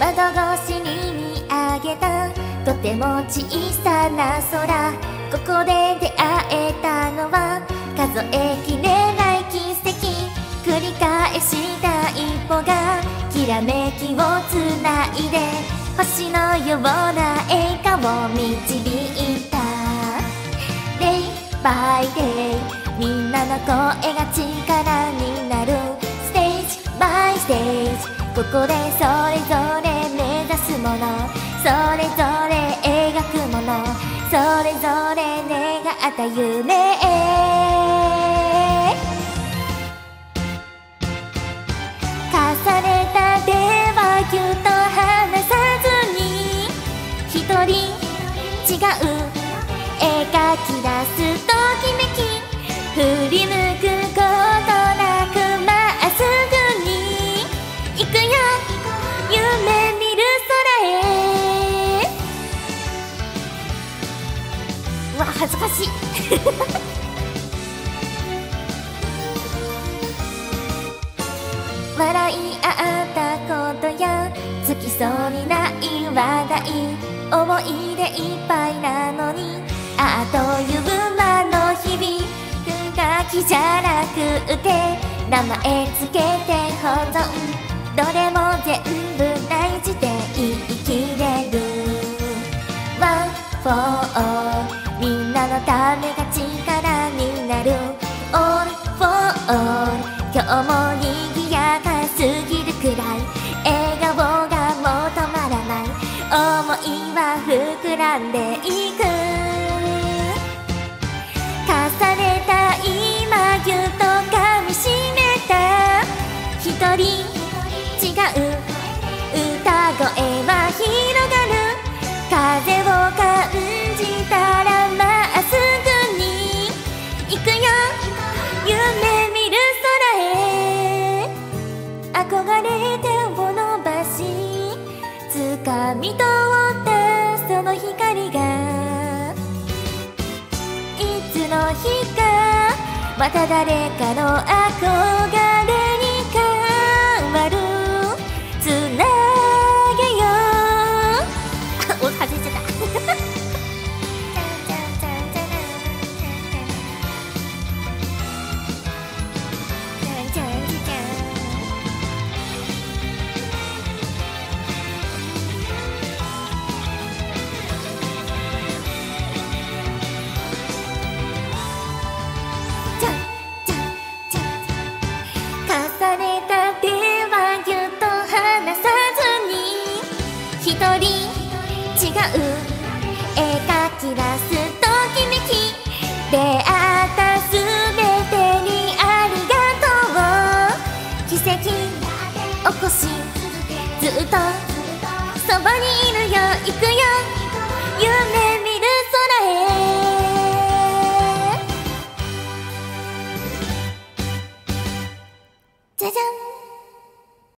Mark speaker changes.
Speaker 1: 窓越しに見上げたとても小さな空、ここで出会えたのは数えきれない奇跡。繰り返した一歩がきらめきをつないで星のような笑顔を導いた。Day by day みんなの声が力になる。Stage by stage ここでそれぞれ目指すもの、それぞれ描くもの、それぞれ願った夢へ重ねた手はぎゅっと離さずに一人違う描き出すときめき、振り向くことなくまっすぐに行くよ夢見る空へ。うわ恥ずかしい笑い合ったことやつきそうにない話題、思い出いっぱいなのにあっという間の日々。がきじゃなくて名前つけて保存、どれも全部大事で言い切れる。One for all みんなのためが力になる。All for all 今日も賑やかすぎるくらい笑顔がもう止まらない。想いは膨らんでいく。重ねた今ぎゅっと噛みしめた一人違う歌声は広がる。風を感じたらまっすぐに行くよ夢見る空へ。憧れ手を伸ばし掴み取ったその光がいつの日かまた誰かの憧れに変わる。つなげようお外れちゃった重ねた手はぎゅっと離さずに一人違う描き出すときめき、出会ったすべてにありがとう。奇跡起こしずっと